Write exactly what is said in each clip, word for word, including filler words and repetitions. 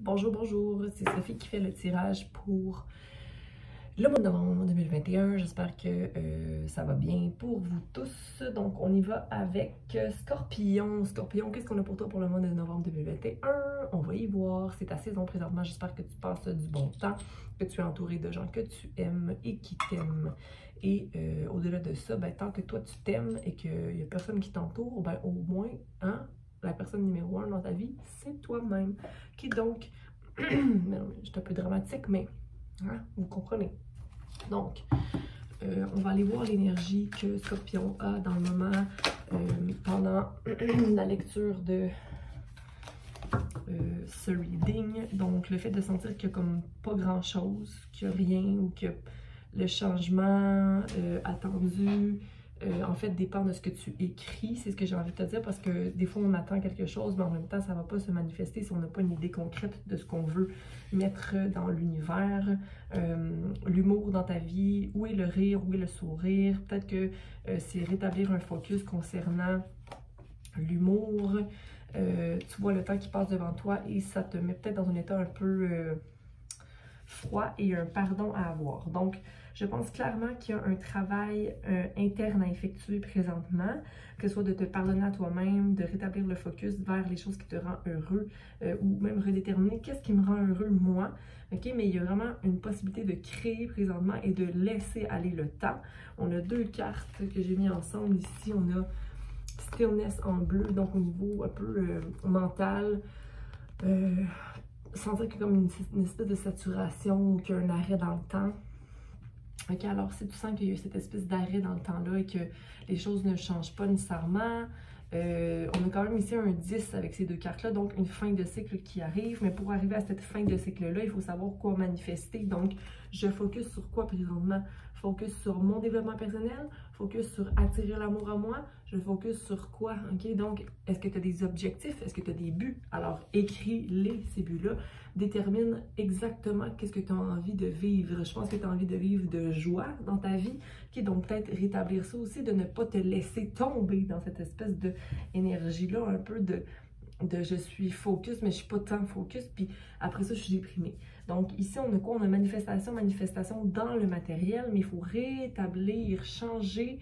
Bonjour, bonjour, c'est Sophie qui fait le tirage pour le mois de novembre deux mille vingt et un. J'espère que euh, ça va bien pour vous tous. Donc, on y va avec Scorpion. Scorpion, qu'est-ce qu'on a pour toi pour le mois de novembre deux mille vingt et un? On va y voir. C'est ta saison présentement. J'espère que tu passes du bon temps, que tu es entouré de gens que tu aimes et qui t'aiment. Et euh, au-delà de ça, ben, tant que toi tu t'aimes et qu'il n'y a personne qui t'entoure, ben, au moins, hein, la personne numéro un dans ta vie, c'est toi-même. Ok, donc, je suis un peu dramatique, mais hein, vous comprenez. Donc, euh, on va aller voir l'énergie que Scorpion a dans le moment euh, pendant la lecture de euh, ce reading. Donc, le fait de sentir qu'il n'y a comme pas grand-chose, qu'il n'y a rien ou que le changement euh, attendu, euh, en fait, dépend de ce que tu écris. C'est ce que j'ai envie de te dire parce que des fois, on attend quelque chose, mais en même temps, ça ne va pas se manifester si on n'a pas une idée concrète de ce qu'on veut mettre dans l'univers. Euh, L'humour dans ta vie, où est le rire, où est le sourire. Peut-être que euh, c'est rétablir un focus concernant l'humour. Euh, tu vois le temps qui passe devant toi et ça te met peut-être dans un état un peu euh, froid et un pardon à avoir. Donc, je pense clairement qu'il y a un travail euh, interne à effectuer présentement, que ce soit de te pardonner à toi-même, de rétablir le focus vers les choses qui te rendent heureux euh, ou même redéterminer qu'est-ce qui me rend heureux moi. Ok, mais il y a vraiment une possibilité de créer présentement et de laisser aller le temps. On a deux cartes que j'ai mis ensemble ici. On a Stillness en bleu, donc au niveau un peu euh, mental. Euh, sentir qu'il y a comme une, une espèce de saturation ou qu'il y a un arrêt dans le temps. Ok, alors si tu sens qu'il y a cette espèce d'arrêt dans le temps-là et que les choses ne changent pas nécessairement, euh, on a quand même ici un dix avec ces deux cartes-là, donc une fin de cycle qui arrive. Mais pour arriver à cette fin de cycle-là, il faut savoir quoi manifester. Donc, je focus sur quoi présentement? Focus sur mon développement personnel, focus sur attirer l'amour à moi, je focus sur quoi? Ok, donc, est-ce que tu as des objectifs? Est-ce que tu as des buts? Alors, écris-les, ces buts-là. Détermine exactement qu'est-ce que tu as envie de vivre. Je pense que tu as envie de vivre de joie dans ta vie. Okay, donc, peut-être rétablir ça aussi, de ne pas te laisser tomber dans cette espèce d'énergie-là, un peu de, de je suis focus, mais je suis pas tant focus, puis après ça, je suis déprimée. Donc, ici, on a quoi? On a manifestation, manifestation dans le matériel, mais il faut rétablir, changer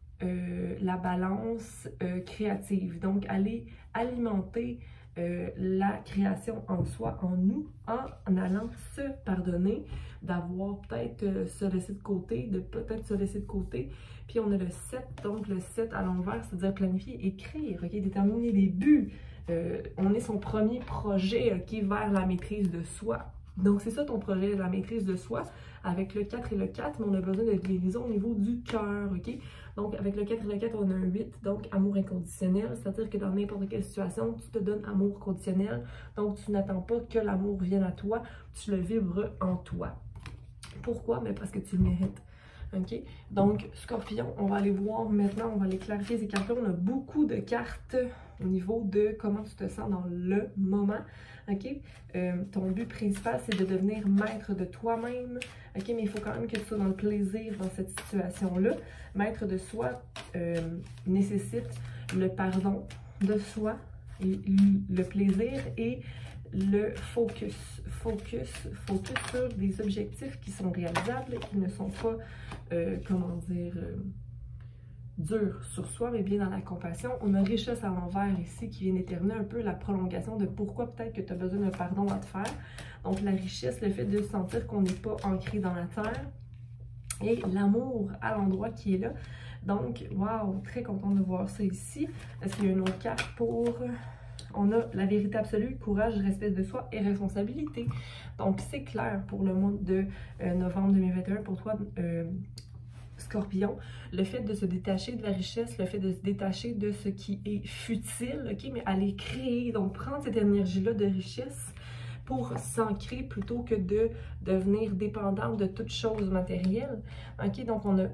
euh, la balance euh, créative. Donc, aller alimenter Euh, la création en soi, en nous, en, en allant se pardonner, d'avoir peut-être euh, se laisser de côté, de peut-être se laisser de côté. Puis on a le sept, donc le sept à l'envers, c'est-à-dire planifier, écrire, ok, déterminer des buts. Euh, on est son premier projet, ok, vers la maîtrise de soi. Donc c'est ça ton projet, la maîtrise de soi. Avec le quatre et le quatre, mais on a besoin de guérison au niveau du cœur, ok? Donc, avec le quatre et le quatre, on a un huit, donc amour inconditionnel, c'est-à-dire que dans n'importe quelle situation, tu te donnes amour conditionnel, donc tu n'attends pas que l'amour vienne à toi, tu le vibres en toi. Pourquoi? Mais parce que tu le mérites. Ok? Donc, Scorpion, on va aller voir maintenant, on va aller clarifier ces cartes-là. On a beaucoup de cartes au niveau de comment tu te sens dans le moment. Ok? Euh, ton but principal, c'est de devenir maître de toi-même. Ok? Mais il faut quand même que tu sois dans le plaisir dans cette situation-là. Maître de soi euh, nécessite le pardon de soi, et le plaisir et le focus. Focus, focus sur des objectifs qui sont réalisables, qui ne sont pas, euh, comment dire, euh, durs sur soi, mais bien dans la compassion. On a richesse à l'envers ici qui vient déterminer un peu la prolongation de pourquoi peut-être que tu as besoin d'un pardon à te faire. Donc la richesse, le fait de sentir qu'on n'est pas ancré dans la terre et l'amour à l'endroit qui est là. Donc, waouh, très contente de voir ça ici. Est-ce qu'il y a une autre carte pour... On a la vérité absolue, courage, respect de soi et responsabilité. Donc, c'est clair pour le mois de euh, novembre deux mille vingt et un pour toi, euh, Scorpion. Le fait de se détacher de la richesse, le fait de se détacher de ce qui est futile, ok, mais aller créer, donc prendre cette énergie-là de richesse pour s'ancrer plutôt que de devenir dépendante de toute chose matérielle. Ok, donc on a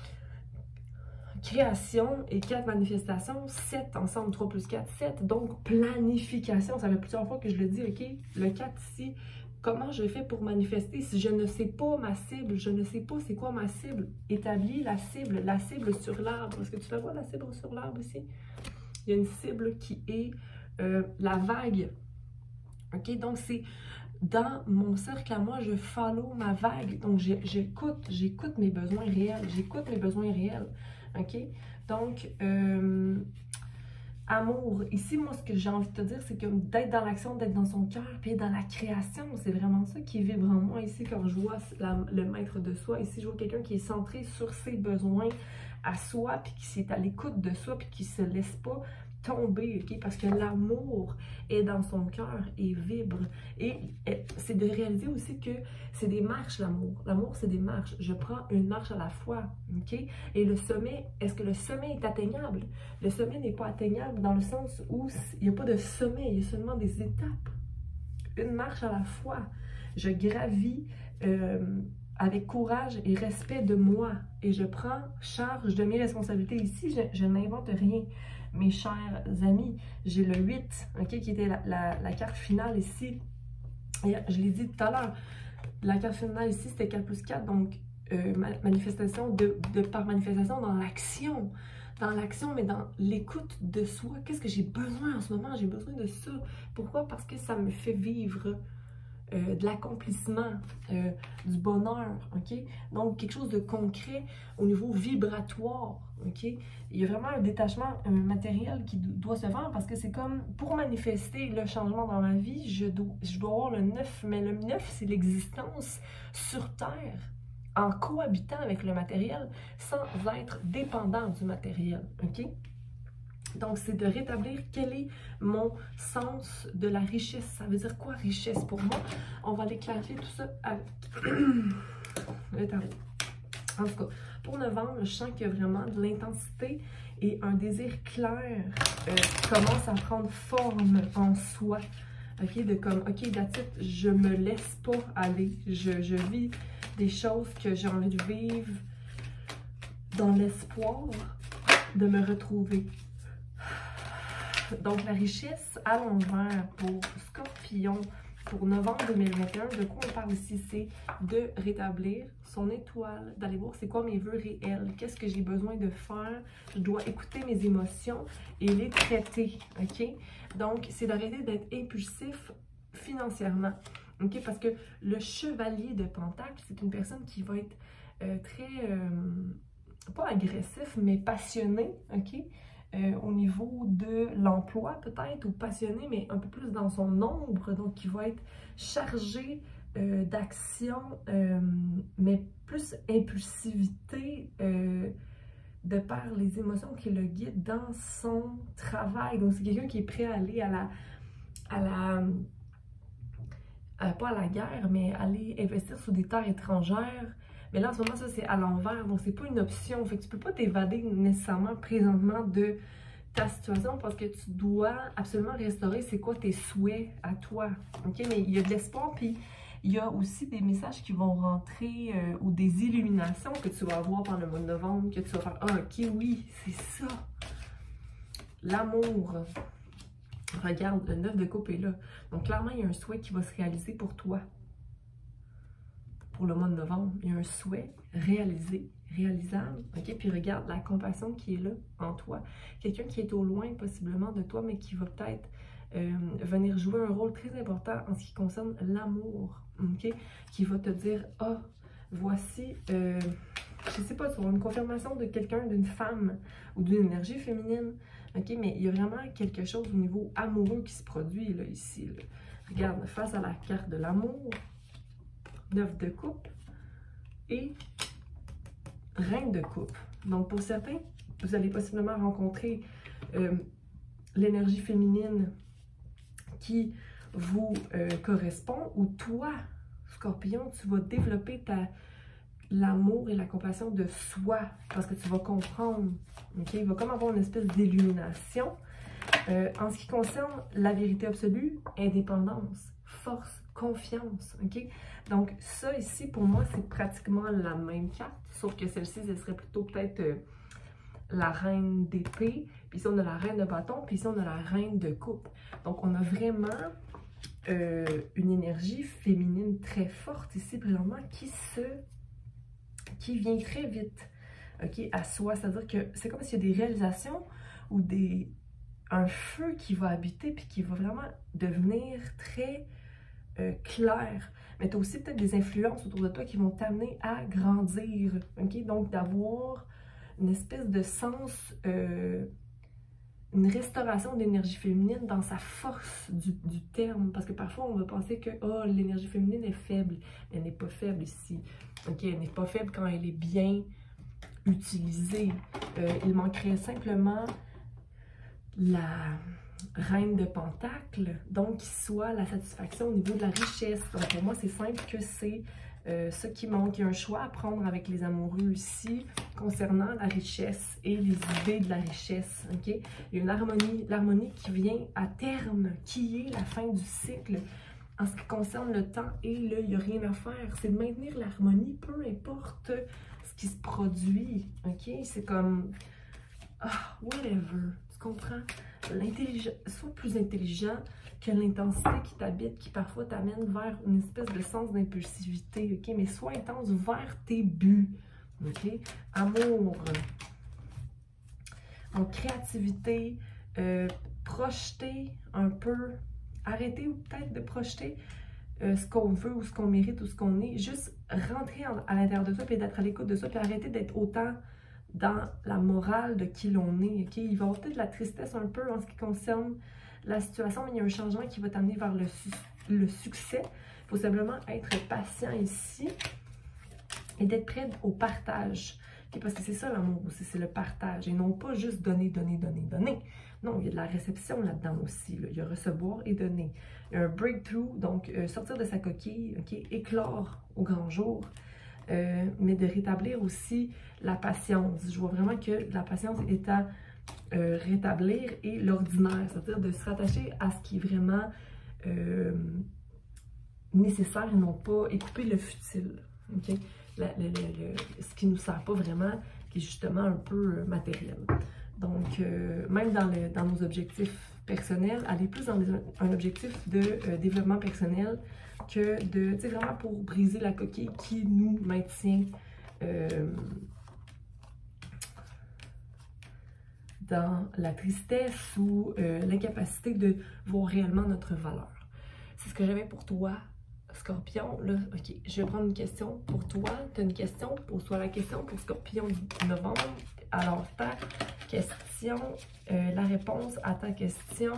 création et quatre manifestations, sept ensemble, trois plus quatre, sept. Donc, planification, ça fait plusieurs fois que je le dis, ok? Le quatre ici, comment je fais pour manifester si je ne sais pas ma cible, je ne sais pas c'est quoi ma cible? Établis la cible, la cible sur l'arbre. Est-ce que tu la vois, la cible sur l'arbre ici? Il y a une cible qui est euh, la vague. Ok, donc c'est dans mon cercle à moi, je follow ma vague. Donc, j'écoute, j'écoute mes besoins réels. J'écoute mes besoins réels. OK? Donc, euh, amour. Ici, moi, ce que j'ai envie de te dire, c'est que d'être dans l'action, d'être dans son cœur, puis dans la création, c'est vraiment ça qui vibre en moi ici quand je vois la, le maître de soi. Ici, je vois quelqu'un qui est centré sur ses besoins à soi, puis qui est à l'écoute de soi, puis qui se laisse pas tomber, ok? Parce que l'amour est dans son cœur et vibre. Et, et c'est de réaliser aussi que c'est des marches, l'amour. L'amour, c'est des marches. Je prends une marche à la fois, ok? Et le sommet, est-ce que le sommet est atteignable? Le sommet n'est pas atteignable dans le sens où il n'y a pas de sommet, il y a seulement des étapes. Une marche à la fois. Je gravis euh, avec courage et respect de moi. Et je prends charge de mes responsabilités. Ici, je, je n'invente rien. Mes chers amis, j'ai le huit, okay, qui était la, la, la carte finale ici. Et je l'ai dit tout à l'heure, la carte finale ici, c'était quatre plus quatre, donc euh, manifestation de, de par manifestation dans l'action. Dans l'action, mais dans l'écoute de soi. Qu'est-ce que j'ai besoin en ce moment? J'ai besoin de ça. Pourquoi? Parce que ça me fait vivre euh, de l'accomplissement, euh, du bonheur, ok? Donc, quelque chose de concret au niveau vibratoire, ok? Il y a vraiment un détachement un matériel qui doit se faire parce que c'est comme, pour manifester le changement dans ma vie, je dois, je dois avoir le neuf, mais le neuf, c'est l'existence sur Terre, en cohabitant avec le matériel, sans être dépendant du matériel, ok? Donc, c'est de rétablir quel est mon sens de la richesse. Ça veut dire quoi, richesse, pour moi? On va aller clarifier tout ça avec le tarot. En tout cas, pour novembre, je sens qu'il y a vraiment de l'intensité et un désir clair euh, commence à prendre forme en soi. OK, de comme, OK, that's it, je me laisse pas aller. Je, je vis des choses que j'ai envie de vivre dans l'espoir de me retrouver. Donc, la richesse à l'envers pour Scorpion, pour novembre deux mille vingt et un, de quoi on parle ici? C'est de rétablir son étoile, d'aller voir c'est quoi mes vœux réels, qu'est-ce que j'ai besoin de faire, je dois écouter mes émotions et les traiter, ok? Donc, c'est d'arrêter d'être impulsif financièrement, ok? Parce que le chevalier de Pentacle, c'est une personne qui va être euh, très, euh, pas agressif, mais passionné, ok? Euh, au niveau de l'emploi peut-être, ou passionné, mais un peu plus dans son ombre, donc qui va être chargé euh, d'action, euh, mais plus impulsivité euh, de par les émotions qui le guident dans son travail. Donc c'est quelqu'un qui est prêt à aller à la, à la à, pas à la guerre, mais aller investir sur des terres étrangères. Mais là, en ce moment, ça, c'est à l'envers. Donc, c'est pas une option. Fait que tu peux pas t'évader nécessairement présentement de ta situation parce que tu dois absolument restaurer c'est quoi tes souhaits à toi. OK? Mais il y a de l'espoir, puis il y a aussi des messages qui vont rentrer euh, ou des illuminations que tu vas avoir pendant le mois de novembre, que tu vas faire « Ah, OK, oui, c'est ça! » L'amour. Regarde, le neuf de coupe est là. Donc, clairement, il y a un souhait qui va se réaliser pour toi. Pour le mois de novembre, il y a un souhait réalisé, réalisable, ok? Puis regarde la compassion qui est là en toi. Quelqu'un qui est au loin possiblement de toi, mais qui va peut-être euh, venir jouer un rôle très important en ce qui concerne l'amour, ok? Qui va te dire, ah, oh, voici, euh, je sais pas, tu auras une confirmation de quelqu'un, d'une femme ou d'une énergie féminine, ok? Mais il y a vraiment quelque chose au niveau amoureux qui se produit là, ici. Là. Regarde, face à la carte de l'amour, neuf de coupe et reine de coupe. Donc, pour certains, vous allez possiblement rencontrer euh, l'énergie féminine qui vous euh, correspond, ou toi, Scorpion, tu vas développer ta l'amour et la compassion de soi parce que tu vas comprendre. Ok, il va comme avoir une espèce d'illumination. Euh, en ce qui concerne la vérité absolue, indépendance, force, confiance, ok? Donc, ça ici, pour moi, c'est pratiquement la même carte, sauf que celle-ci, ce serait plutôt peut-être euh, la reine d'épée, puis ici, on a la reine de bâton, puis ici, on a la reine de coupe. Donc, on a vraiment euh, une énergie féminine très forte ici, présentement, qui se... qui vient très vite, ok, à soi. C'est-à-dire que c'est comme s'il y a des réalisations ou des... un feu qui va habiter, puis qui va vraiment devenir très... euh, clair. Mais tu as aussi peut-être des influences autour de toi qui vont t'amener à grandir. OK? Donc, d'avoir une espèce de sens, euh, une restauration de l'énergie féminine dans sa force du, du terme. Parce que parfois, on va penser que oh, l'énergie féminine est faible. Mais elle n'est pas faible ici. OK? Elle n'est pas faible quand elle est bien utilisée. Euh, il manquerait simplement la reine de Pentacles, donc qui soit la satisfaction au niveau de la richesse. Donc pour moi, c'est simple que c'est euh, ce qui manque. Il y a un choix à prendre avec les amoureux ici concernant la richesse et les idées de la richesse. Okay? Il y a une harmonie, l'harmonie qui vient à terme, qui est la fin du cycle. En ce qui concerne le temps et le, il n'y a rien à faire. C'est de maintenir l'harmonie, peu importe ce qui se produit. Ok? C'est comme, ah, whatever. Tu comprends? L'intelligence, sois plus intelligent que l'intensité qui t'habite, qui parfois t'amène vers une espèce de sens d'impulsivité, ok? Mais sois intense vers tes buts, ok? Amour, en créativité, euh, projeter un peu, arrêter ou peut-être de projeter euh, ce qu'on veut ou ce qu'on mérite ou ce qu'on est, juste rentrer en, à l'intérieur de soi puis d'être à l'écoute de soi puis arrêter d'être autant dans la morale de qui l'on est, ok? Il va y avoir peut-être de la tristesse un peu en ce qui concerne la situation, mais il y a un changement qui va t'amener vers le, su le succès. Il faut simplement être patient ici et d'être prêt au partage, okay? Parce que c'est ça l'amour aussi, c'est le partage, et non pas juste donner, donner, donner, donner. Non, il y a de la réception là-dedans aussi, là. Il y a recevoir et donner. Il y a un breakthrough, donc euh, sortir de sa coquille, ok? Éclore au grand jour. Euh, mais de rétablir aussi la patience. Je vois vraiment que la patience est à euh, rétablir et l'ordinaire, c'est-à-dire de se rattacher à ce qui est vraiment euh, nécessaire et non pas écouper le futile. Okay? La, le, le, le, ce qui ne nous sert pas vraiment, qui est justement un peu matériel. Donc, euh, même dans, le, dans nos objectifs personnels, aller plus dans les, un objectif de euh, développement personnel que de, tu sais, vraiment pour briser la coquille qui nous maintient euh, dans la tristesse ou euh, l'incapacité de voir réellement notre valeur. C'est ce que j'avais pour toi, Scorpion. Là, ok, je vais prendre une question pour toi. Tu as une question? Pose-toi la question pour Scorpion de novembre. Alors, ta question, euh, la réponse à ta question...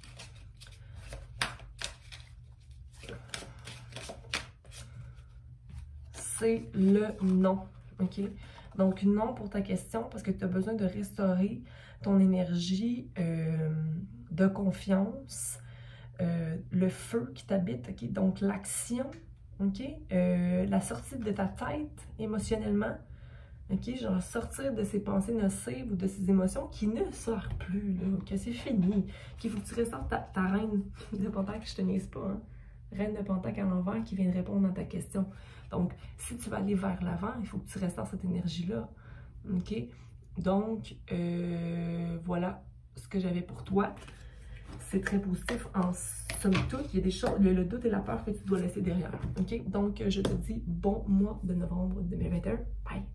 c'est le non, ok? Donc, non pour ta question, parce que tu as besoin de restaurer ton énergie euh, de confiance, euh, le feu qui t'habite, ok? Donc, l'action, ok? Euh, la sortie de ta tête émotionnellement, ok? Genre, sortir de ces pensées nocives ou de ces émotions qui ne sortent plus, là, que c'est fini, qu'il faut que tu ressortes ta, ta reine de Pentacle, je te niaise pas, hein? Reine de Pentacle à l'envers qui vient de répondre à ta question. Donc, si tu vas aller vers l'avant, il faut que tu restes dans cette énergie-là. OK? Donc, euh, voilà ce que j'avais pour toi. C'est très positif en somme toute. Il y a des choses, le, le doute et la peur que tu dois laisser derrière. OK? Donc, je te dis bon mois de novembre deux mille vingt et un. Bye!